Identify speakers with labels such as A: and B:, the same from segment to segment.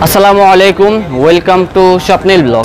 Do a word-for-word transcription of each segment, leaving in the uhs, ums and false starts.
A: আসসালামু আলাইকুম, welcome to Swapnil blog.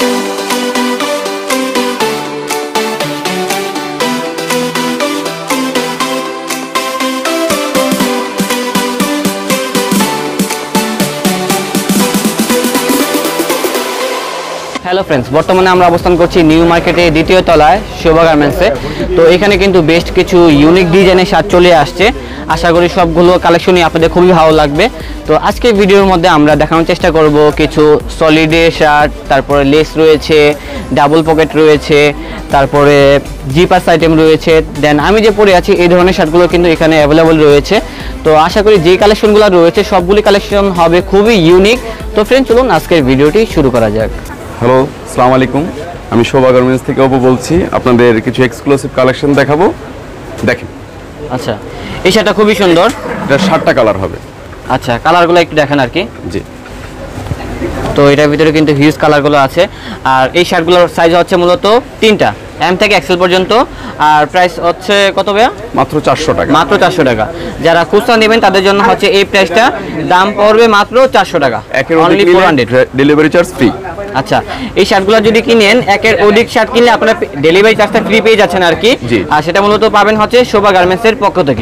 A: Hello friends, বর্তমানে আমরা অবস্থান করছি নিউ মার্কেটে দ্বিতীয় তলায় শোভা গার্মেন্টসে। তো এখানে কিন্তু বেশ কিছু ইউনিক ডিজাইনের শার্ট চলে আসছে। আশা করি সবগুলো কালেকশনই আপনাদের খুবই ভালো লাগবে। তো আজকের ভিডিওর মধ্যে আমরা দেখানোর চেষ্টা করব কিছু সলিডের শার্ট, তারপরে লেস রয়েছে, ডাবল পকেট রয়েছে, তারপরে জিপাস আইটেম রয়েছে। দেন আমি যে পরে আছি এই ধরনের শার্টগুলো কিন্তু এখানে অ্যাভেলেবল রয়েছে। তো আশা করি যে কালেকশনগুলো রয়েছে সবগুলি কালেকশন হবে খুবই ইউনিক। তো ফ্রেন্ড, চলুন আজকের ভিডিওটি শুরু করা যাক।
B: হ্যালো, আসসালামু আলাইকুম। আমি শোভা গার্মেন্টস থেকে অপু বলছি। আপনাদের কিছু এক্সক্লুসিভ কালেকশন দেখাবো, দেখেন।
A: আচ্ছা, এই শার্টটা খুবই সুন্দর।
B: এটা সাতটা কালার হবে।
A: আচ্ছা, কালারগুলো একটু দেখেন আর কি।
B: জি,
A: তো এটার ভিতরে কিন্তু হিউজ কালারগুলো আছে। আর এই শার্টগুলোর সাইজ হচ্ছে মূলত তিনটা, এম থেকে এক্সেল পর্যন্ত। আর প্রাইস হচ্ছে কত ভাইয়া?
B: মাত্র চারশো টাকা।
A: মাত্র চারশো টাকা। যারা খুচরা নেবেন তাদের জন্য হচ্ছে এই প্রাইসটা, দাম পড়বে মাত্র চারশো টাকা, only four hundred,
B: delivery charge free.
A: আচ্ছা, এই শার্টগুলো যদি কিনেন, একের অধিক শার্ট কিনলে আপনারা ডেলিভারি চার্জটা ফ্রি পেয়ে যাচ্ছেন আর কি। আর সেটা মূলত পাবেন হচ্ছে শোভা গার্মেন্টসের পক্ষ থেকে।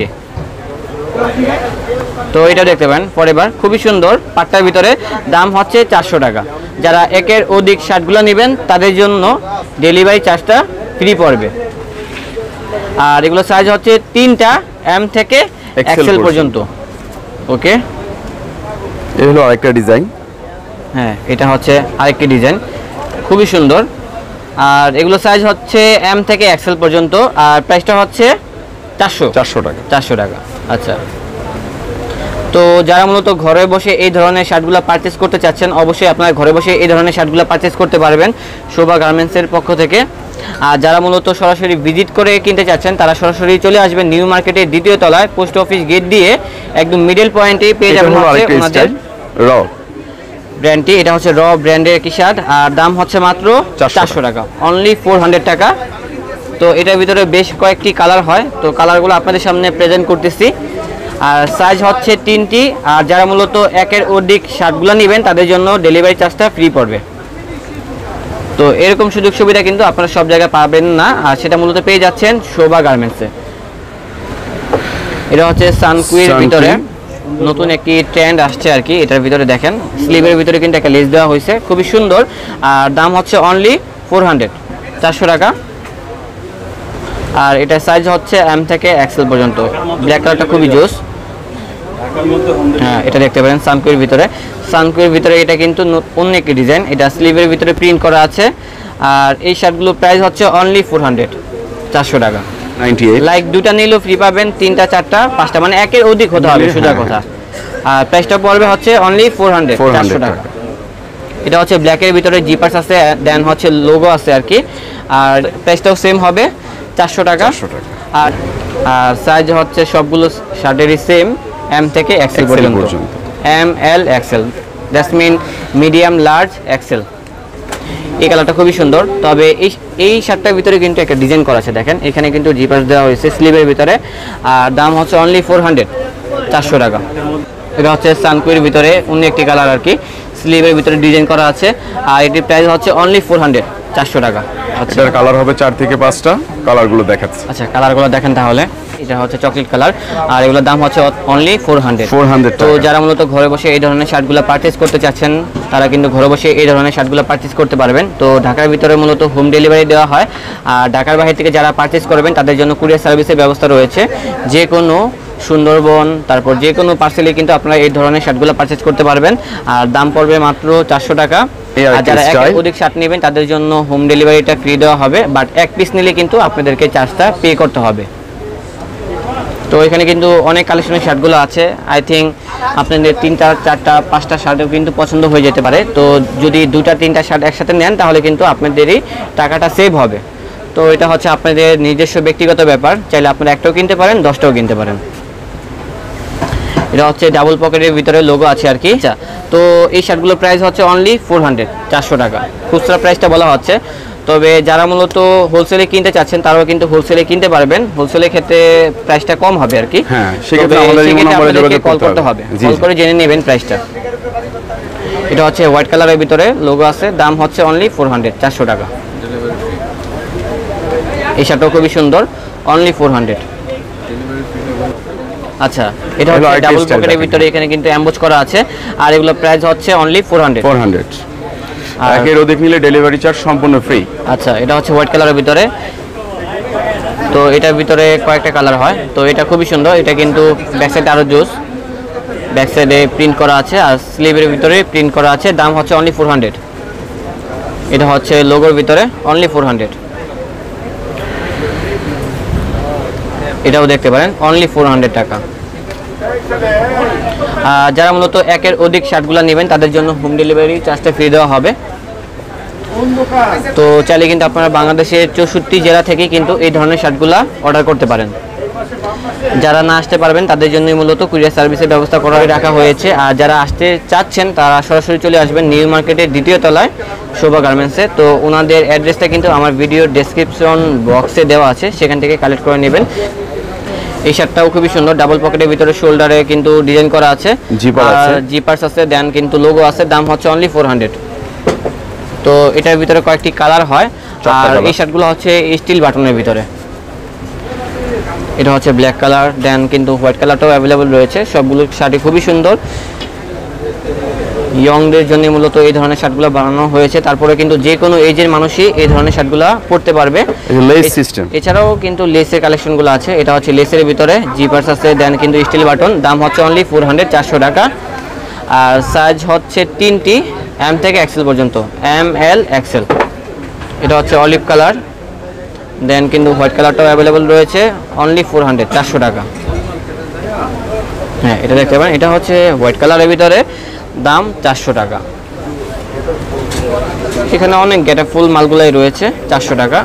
A: তো এটা দেখতে পারেন ফরএভার, খুবই সুন্দর, পাটটার ভিতরে, দাম হচ্ছে চারশো টাকা। যারা একের অধিক শার্টগুলো নেবেন তাদের জন্য ডেলিভারি চার্জটা ফ্রি পড়বে। আর এগুলো সাইজ হচ্ছে তিনটা, এম থেকে এক্সেল পর্যন্ত। ওকে,
B: এই হলো আরেকটা ডিজাইন।
A: হ্যাঁ, এটা হচ্ছে আরেকটি ডিজাইন, খুবই সুন্দর। আর এগুলো সাইজ হচ্ছে এম থেকে এক্সেল পর্যন্ত। আর প্রাইসটা হচ্ছে চারশো
B: চারশো টাকা
A: চারশো টাকা। আচ্ছা, তো যারা মূলত ঘরে বসে এই ধরনের শার্টগুলো পারচেস করতে চাচ্ছেন, অবশ্যই আপনারা ঘরে বসে এই ধরনের শার্টগুলো পারচেস করতে পারবেন শোভা গার্মেন্টসের পক্ষ থেকে। আর যারা মূলত সরাসরি ভিজিট করে কিনতে চাচ্ছেন তারা সরাসরি চলে আসবেন নিউ মার্কেটের দ্বিতীয় তলায়, পোস্ট অফিস গেট দিয়ে একদম মিডল পয়েন্টে পেয়ে যাবেন ওনাদের
B: র
A: ব্র্যান্ডটি। এটা হচ্ছে র ব্র্যান্ডের একটি শার্ট। আর দাম হচ্ছে মাত্র চারশো টাকা, অনলি ফোর হান্ড্রেড টাকা। তো এটার ভিতরে বেশ কয়েকটি কালার হয়, তো কালারগুলো আপনাদের সামনে প্রেজেন্ট করতেছি। আর সাইজ হচ্ছে তিনটি। আর যারা মূলত একের অধিক শার্টগুলো নেবেন তাদের জন্য ডেলিভারি চার্জটা ফ্রি পড়বে। তো এরকম সুযোগ সুবিধা কিন্তু আপনারা সব জায়গায় পাবেন না, আর সেটা মূলত পেয়ে যাচ্ছেন শোভা গার্মেন্টসে। এটা হচ্ছে সানকুইর ভিতরে নতুন একটি ট্রেন্ড আসছে আর কি। এটার ভিতরে দেখেন স্লিভের ভিতরে কিন্তু একটা লেস দেওয়া হয়েছে, খুবই সুন্দর। আর দাম হচ্ছে অনলি ফোর হান্ড্রেড, চারশো টাকা। আর এটা সাইজ হচ্ছে এম থেকে এক্সেল পর্যন্ত। ব্ল্যাক কালারটা খুবই জোস। হ্যাঁ, এটা দেখতে পারেন সানকুইর ভিতরে। সানকুইর ভিতরে এটা কিন্তু অন্য একটি ডিজাইন, এটা স্লিভের ভিতরে প্রিন্ট করা আছে। আর এই শার্টগুলো প্রাইস হচ্ছে অনলি ফোর হান্ড্রেড, চারশো টাকা। লাইক দুটা নিলেও ফ্রি পাবেন, তিনটা চারটা পাঁচটা, মানে একের অধিক হতে হবে সোজা কথা। আর প্রাইসটা পড়বে হচ্ছে অনলি ফোর হান্ড্রেড, চারশো টাকা। এটা হচ্ছে ব্ল্যাকের ভিতরে জিপার্স আছে, দেন হচ্ছে লোগো আছে আর কি। আর প্রাইসটাও সেম হবে, চারশো টাকা। আর আর সাইজ হচ্ছে সবগুলো শার্টেরই সেম, এম থেকে এক্সেল পর্যন্ত। M, L, XL, that's mean medium, large, XL. এই কালারটা খুবই সুন্দর। তবে এই এই শার্টটার ভিতরে কিন্তু একটা ডিজাইন করা আছে, দেখেন এখানে কিন্তু জিপার্স দেওয়া হয়েছে স্লিভের ভিতরে। আর দাম হচ্ছে অনলি ফোর হান্ড্রেড, চারশো টাকা। এটা হচ্ছে সানকুইর ভিতরে অন্য একটি কালার আর কি, স্লিভের ভিতরে ডিজাইন করা আছে। আর এটির প্রাইস হচ্ছে অনলি ফোর হান্ড্রেড, চারশো টাকা।
B: আচ্ছা, কালার হবে চার থেকে পাঁচটা, কালারগুলো দেখাচ্ছি।
A: আচ্ছা, কালারগুলো দেখেন তাহলে। এটা হচ্ছে চকলেট কালার, আর এগুলোর দাম হচ্ছে only four hundred
B: four hundred
A: তো যারা মূলত ঘরে বসে এই ধরনের শার্টগুলো পারচেস করতে চাচ্ছেন তারা কিন্তু ঘরে বসে এই ধরনের শার্টগুলো পারচেস করতে পারবেন। তো ঢাকার ভিতরে মূলত হোম ডেলিভারি দেওয়া হয়। আর ঢাকার বাইরে থেকে যারা পারচেস করবেন তাদের জন্য কুরিয়ার সার্ভিসের ব্যবস্থা রয়েছে। যে কোনো সুন্দরবন, তারপর যে কোনো পার্সেলে কিন্তু আপনারা এই ধরনের শার্টগুলো পারচেস করতে পারবেন। আর দাম পড়বে মাত্র চারশো টাকা। আর যারা এক অধিক শার্ট নেবেন তাদের জন্য হোম ডেলিভারিটা ফ্রি দেওয়া হবে, বাট এক পিস নিলে কিন্তু আপনাদেরকে চার্জটা পে করতে হবে। তো এখানে কিন্তু অনেক কালেকশনের শার্টগুলো আছে। আই থিঙ্ক আপনাদের তিনটা চারটা পাঁচটা শার্টও কিন্তু পছন্দ হয়ে যেতে পারে। তো যদি দুটা তিনটা শার্ট একসাথে নেন তাহলে কিন্তু আপনাদেরই টাকাটা সেভ হবে। তো এটা হচ্ছে আপনাদের নিজস্ব ব্যক্তিগত ব্যাপার, চাইলে আপনারা একটাও কিনতে পারেন, দশটাও কিনতে পারেন। এটা হচ্ছে ডাবল পকেটের ভিতরে লোগো আছে আর কি। তো এই শার্টগুলোর প্রাইস হচ্ছে অনলি ফোর হান্ড্রেড, চারশো টাকা। খুচরা প্রাইসটা বলা হচ্ছে। তবে যারা মূলত হোলসেলে কিনতে চাচ্ছেন তারাও কিন্তু হোলসেলে কিনতে পারবেন। হোলসেলের ক্ষেত্রে প্রাইসটা কম হবে আর কি।
B: হ্যাঁ, সেক্ষেত্রে আমাদের এই নম্বরে যোগাযোগ
A: করতে হবে, কল করে জেনে নেবেন প্রাইসটা। এটা হচ্ছে হোয়াইট কালারের ভিতরে লোগো আছে, দাম হচ্ছে অনলি ফোর হান্ড্রেড, চারশো টাকা। এই শার্টটাও খুবই সুন্দর, অনলি ফোর হান্ড্রেড। আচ্ছা, এটা হচ্ছে ডাবল পকেটের ভিতরে, এখানে কিন্তু এমবোজ করা আছে, আর এগুলো প্রাইস হচ্ছে only four hundred.
B: Four hundred. একের অধিক নিলে ডেলিভারি চার্জ সম্পূর্ণ ফ্রি।
A: আচ্ছা, এটা হচ্ছে হোয়াইট কালারের ভিতরে, তো এটার ভিতরে কয়েকটা কালার হয়, তো এটা খুবই সুন্দর। এটা কিন্তু ব্যাক সাইডে আরো জোস, ব্যাক সাইডে প্রিন্ট করা আছে আর স্লিভের ভিতরে প্রিন্ট করা আছে, দাম হচ্ছে অনলি ফোর হান্ড্রেড। এটা হচ্ছে লোগোর ভিতরে, অনলি ফোর হান্ড্রেড। এটাও দেখতে পারেন, অনলি ফোর হান্ড্রেড টাকা। যারা মূলত একের অধিক শার্টগুলো নেবেন তাদের জন্য হোম ডেলিভারি চার্জটা ফ্রি দেওয়া হবে। তো চাইলে কিন্তু আপনারা বাংলাদেশের চৌষট্টি জেলা থেকে কিন্তু এই ধরনের শার্টগুলো অর্ডার করতে পারেন। যারা না আসতে পারবেন তাদের জন্যই মূলত কুরিয়ার সার্ভিসের ব্যবস্থা করা রাখা হয়েছে। আর যারা আসতে চাচ্ছেন তারা সরাসরি চলে আসবেন নিউ মার্কেটের দ্বিতীয় তলায় শোভা গার্মেন্টসে। তো ওনাদের অ্যাড্রেসটা কিন্তু আমার ভিডিওর ডেসক্রিপশন বক্সে দেওয়া আছে, সেখান থেকে কালেক্ট করে নেবেন। এই শার্টটাও খুবই সুন্দর, ডাবল পকেটের ভিতরে শোল্ডারে কিন্তু ডিজাইন করা আছে, জিপার্স আছে, দেন কিন্তু লোগো আছে, দাম হচ্ছে অনলি ফোর হান্ড্রেড। তো এটার ভিতরে কয়েকটি কালার হয়, আর এই শার্টগুলো হচ্ছে স্টিল বাটনের ভিতরে। এটা হচ্ছে ব্ল্যাক কালার, দেন কিন্তু হোয়াইট কালারটাও অ্যাভেলেবল রয়েছে। সবগুলো শার্টই খুবই সুন্দর, ইয়ংদের জন্য মূলত এই ধরনের শার্টগুলো বানানো হয়েছে। তারপরে কিন্তু যে কোনো এজের মানুষই এই ধরনের শার্টগুলো পরতে পারবে।
B: লেস সিস্টেম,
A: এছাড়াও কিন্তু লেসের কালেকশনগুলো আছে। এটা হচ্ছে লেসের ভিতরে জিপার্স আছে, দেন কিন্তু স্টিল বাটন, দাম হচ্ছে অনলি ফোর হান্ড্রেড, চারশো টাকা। আর সাইজ হচ্ছে তিনটি, এম থেকে এক্সেল পর্যন্ত, এম এল এক্সেল। এটা হচ্ছে অলিভ কালার, দেন কিন্তু হোয়াইট কালারটাও অ্যাভেলেবল রয়েছে, অনলি ফোর হান্ড্রেড, চারশো টাকা। হ্যাঁ, এটা দেখতে পারেন, এটা হচ্ছে হোয়াইট কালারের ভিতরে, দাম চারশো টাকা। এখানে অনেক গেটা ফুল মালগুলাই রয়েছে, চারশো টাকা।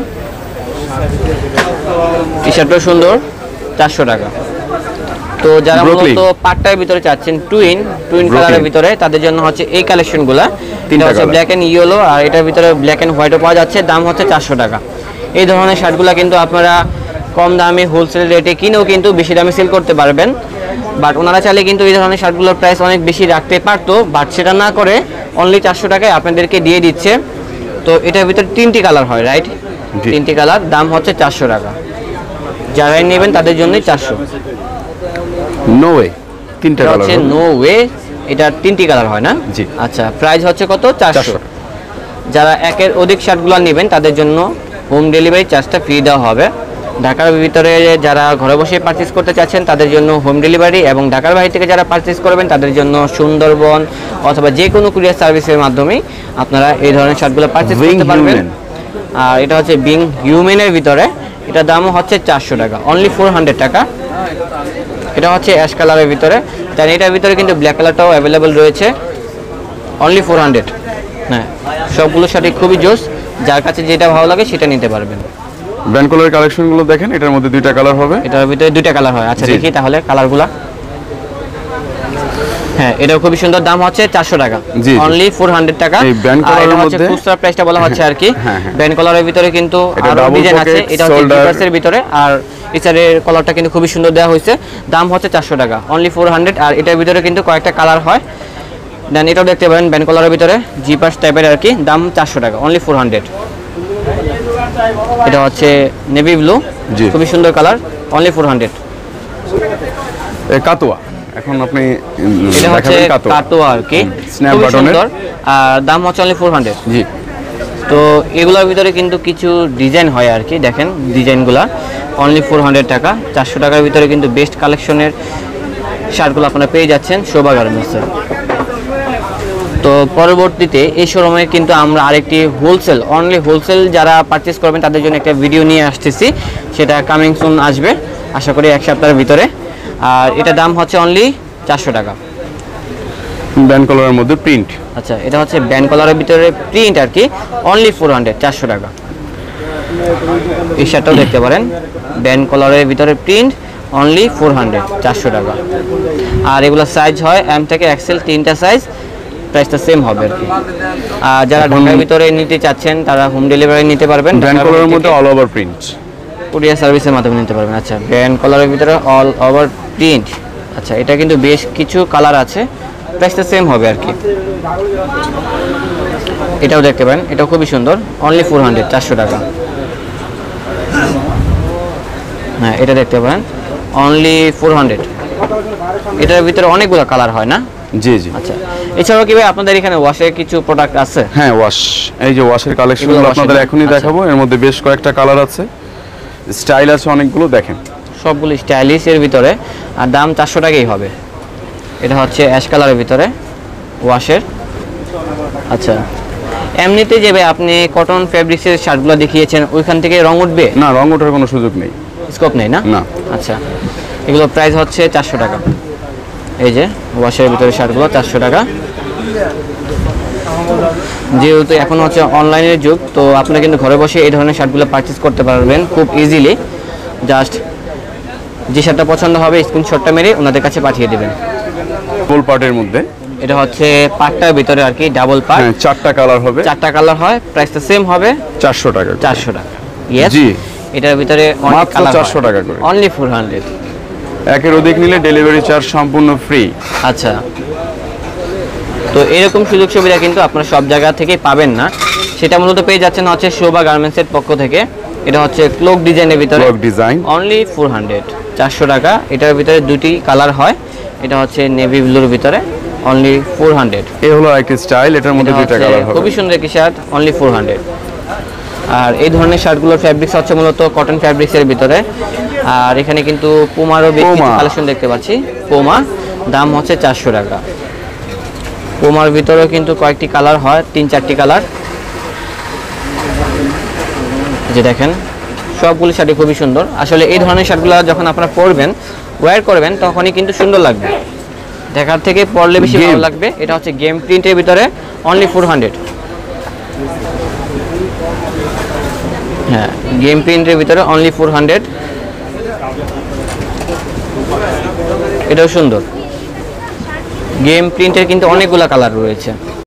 A: টি শার্টও সুন্দর, চারশো টাকা। তো যারা মূলত পাটটার ভিতরে চাচ্ছেন টুইন টুইন কালারের ভিতরে, তাদের জন্য হচ্ছে এই কালেকশনগুলা। এটা হচ্ছে ব্ল্যাক এন্ড ইয়েলো, আর এটার ভিতরে ব্ল্যাক এন্ড হোয়াইটও পাওয়া যাচ্ছে, দাম হচ্ছে চারশো টাকা। এই ধরনের শার্টগুলা কিন্তু আপনারা কম দামে হোলসেল রেটে কিনেও কিন্তু বেশি দামে সেল করতে পারবেন। বাট ওনারা চাইলে কিন্তু এই ধরনের শার্টগুলোর প্রাইস অনেক বেশি রাখতে পারতো, বাট সেটা না করে অনলি চারশো টাকায় আপনাদেরকে দিয়ে দিচ্ছে। তো এটার ভিতরে তিনটি কালার হয়, রাইট? তিনটি কালার, দাম হচ্ছে চারশো টাকা। যারাই নেবেন তাদের জন্যই চারশো।
B: নো ওয়ে, তিনটা কালার
A: হচ্ছে নো ওয়ে, এটা তিনটি কালার হয় না?
B: জি।
A: আচ্ছা, প্রাইস হচ্ছে কত? চারশো। যারা একের অধিক শার্টগুলো নেবেন তাদের জন্য হোম ডেলিভারি চার্জটা ফ্রি দেওয়া হবে। ঢাকার ভিতরে যারা ঘরে বসে পারচেজ করতে চাচ্ছেন তাদের জন্য হোম ডেলিভারি, এবং ঢাকার বাইরে থেকে যারা পারচেজ করবেন তাদের জন্য সুন্দরবন অথবা যে কোনো কুরিয়ার সার্ভিসের মাধ্যমেই আপনারা এই ধরনের শার্টগুলো পারচেজ করতে পারবেন। আর এটা হচ্ছে বিং হিউম্যানের ভিতরে, এটা দামও হচ্ছে চারশো টাকা, অনলি ফোর হান্ড্রেড টাকা। এটা হচ্ছে অ্যাশ কালারের ভিতরে, তাই এটার ভিতরে কিন্তু ব্ল্যাক কালারটাও অ্যাভেলেবল রয়েছে, অনলি ফোর হান্ড্রেড। হ্যাঁ, সবগুলো শার্টই খুবই জোস, যার কাছে যেটা ভালো লাগে সেটা নিতে পারবেন।
B: ব্র্যান্ড কালারের কালেকশনগুলো দেখেন, এটার মধ্যে দুইটা কালার হবে,
A: এটার ভিতরে দুইটা কালার হয়। আচ্ছা, দেখি তাহলে কালারগুলো। হ্যাঁ, এটাও খুবই সুন্দর, দাম হচ্ছে চারশো টাকা, অনলি ফোর হান্ড্রেড টাকা।
B: এই ব্র্যান্ড কালারের মধ্যে
A: খুচরা প্রাইসটা বলা হচ্ছে আর কি। ব্র্যান্ড কালারের ভিতরে কিন্তু আরো ডিজাইন আছে, এটা হচ্ছে জিপার্সের ভিতরে, আর এছাড়ের কালারটা কিন্তু খুবই সুন্দর দেওয়া হয়েছে, দাম হচ্ছে চারশো টাকা, অনলি ফোর হান্ড্রেড। আর এটার ভিতরে কিন্তু কয়েকটা কালার হয়, দেন এটাও দেখতে পারেন ব্র্যান্ড কালারের ভিতরে, জিপার্স টাইপের আর কি, দাম চারশো টাকা, অনলি ফোর হান্ড্রেড। এটা হচ্ছে নেভি ব্লু, খুবই সুন্দর colour, only four hundred.
B: Katwa, এখন আপনি
A: এটা হচ্ছে কাতোয়া আর কি,
B: স্ন্যাপ বাটনের,
A: আর দাম হচ্ছে অনলি ফোর হান্ড্রেড।
B: জি।
A: তো এগুলোর ভিতরে কিন্তু কিছু ডিজাইন হয় আর কি, দেখেন ডিজাইনগুলা, অনলি ফোর হান্ড্রেড টাকা। চারশো টাকার ভিতরে কিন্তু বেস্ট কালেকশনের শার্টগুলো আপনারা পেয়ে যাচ্ছেন শোভা গার্মেন্টসে। তো পরবর্তীতে এই শোরুমে কিন্তু আমরা আরেকটি হোলসেল, অনলি হোলসেল যারা পারচেস করবেন তাদের জন্য একটা ভিডিও নিয়ে আসতেছি, সেটা কামিং সুন আসবে আশা করি এক সপ্তাহের ভিতরে। আর এটা দাম হচ্ছে অনলি চারশো টাকা,
B: ব্যান্ড কালারের মধ্যে প্রিন্ট।
A: আচ্ছা, এটা হচ্ছে ব্যান্ড কালারের ভিতরে প্রিন্ট আর কি, অনলি ফোর হান্ড্রেড, চারশো টাকা। এই শার্টটাও দেখতে পারেন, ব্যান্ড কালারের ভিতরে প্রিন্ট, অনলি ফোর হান্ড্রেড, চারশো টাকা। আর এগুলো সাইজ হয় এম থেকে এক্সেল, তিনটা সাইজ, প্রাইসটা সেম হবে আর কি। আর যারা ঢাকার ভিতরে নিতে চাচ্ছেন তারা হোম ডেলিভারি নিতে পারবেন,
B: ব্র্যান্ড কালারের মধ্যে অল ওভার প্রিন্ট,
A: কুরিয়ার সার্ভিসের মাধ্যমে নিতে পারবেন। আচ্ছা, ব্র্যান্ড কালারের ভিতরে অল ওভার প্রিন্ট। আচ্ছা, এটা কিন্তু বেশ কিছু কালার আছে, প্রাইসটা সেম হবে আর কি। এটাও দেখতে পারেন, এটাও খুবই সুন্দর, অনলি ফোর হান্ড্রেড, চারশো টাকা। হ্যাঁ, এটা দেখতে পারেন অনলি ফোর হান্ড্রেড। এটার ভিতরে অনেকগুলো কালার হয় না?
B: জি জি।
A: আচ্ছা, এছাড়াও কি ভাই আপনাদের এখানে ওয়াশের কিছু প্রোডাক্ট আছে?
B: হ্যাঁ, ওয়াশ, এই যে ওয়াশের কালেকশনগুলো আপনাদের এখনই দেখাবো। এর মধ্যে বেশ কয়েকটা কালার আছে, স্টাইল আছে অনেকগুলো, দেখেন
A: সবগুলো স্টাইলিশ এর ভিতরে, আর দাম চারশো টাকাই হবে। এটা হচ্ছে অ্যাশ কালারের ভিতরে ওয়াশের। আচ্ছা, এমনিতে যে ভাই আপনি কটন ফেব্রিক্সের শার্টগুলো দেখিয়েছেন, ওইখান থেকে রং উঠবে
B: না? রং ওঠার কোনো সুযোগ নেই,
A: স্কোপ নেই না?
B: না।
A: আচ্ছা, এগুলো প্রাইস হচ্ছে চারশো টাকা। এই যে ওয়াশের ভিতরে শার্টগুলো চারশো টাকা। যেহেতু এখন হচ্ছে অনলাইনের যুগ, তো আপনারা কিন্তু ঘরে বসে এই ধরনের শার্টগুলো পারচেজ করতে পারবেন খুব ইজিলি। জাস্ট যে শার্টটা পছন্দ হবে স্ক্রিনশটটা মেরে ওনাদের কাছে পাঠিয়ে দেবেন।
B: ফুল পার্টের মধ্যে
A: এটা হচ্ছে পাটটার ভিতরে আর কি, ডাবল পার্ট,
B: চারটা কালার হবে,
A: চারটা কালার হয়, প্রাইসটা সেম হবে
B: চারশো টাকা,
A: চারশো টাকা। ইয়েস,
B: জি।
A: এটার ভিতরে অনেক কালার,
B: চারশো টাকা করে,
A: অনলি ফোর হান্ড্রেড।
B: একের অধিক নিলে ডেলিভারি চার্জ সম্পূর্ণ ফ্রি।
A: আচ্ছা, তো এরকম সুযোগ সুবিধা কিন্তু আপনারা সব জায়গা থেকেই পাবেন না, সেটা মূলত পেয়ে যাচ্ছেন হচ্ছে শোভা গার্মেন্টসের পক্ষ থেকে। এটা হচ্ছে ক্লোক ডিজাইনের ভিতরে,
B: clock design,
A: only four hundred, চারশো টাকা। এটার ভিতরে দুটি কালার হয়, এটা হচ্ছে নেভি ব্লুর ভিতরে, অনলি ফোর হান্ড্রেড।
B: এই হলো একটা স্টাইল, এটার মধ্যে দুইটা কালার হবে,
A: খুবই সুন্দর একটি শার্ট, অনলি ফোর হান্ড্রেড। আর এই ধরনের শার্টগুলোর ফ্যাব্রিক্স হচ্ছে মূলত কটন ফ্যাব্রিক্সের ভিতরে। আর এখানে কিন্তু পুমারও বেশ কিছু কালেকশন দেখতে পাচ্ছি। পুমা দাম হচ্ছে চারশো টাকা। পুমার ভিতরেও কিন্তু কয়েকটি কালার হয়, তিন চারটি কালার। যে দেখেন সবগুলো শার্টই খুবই সুন্দর। আসলে এই ধরনের শার্টগুলো যখন আপনারা পরবেন, ওয়্যার করবেন, তখনই কিন্তু সুন্দর লাগবে, দেখার থেকে পরলে বেশি ভালো লাগবে। এটা হচ্ছে গেম প্রিন্টের ভিতরে, অনলি ফোর হান্ড্রেড। হ্যাঁ, গেম প্রিন্টের ভিতরে অনলি ফোর হান্ড্রেড। এটাও সুন্দর, গেম প্রিন্টের কিন্তু অনেকগুলো কালার রয়েছে।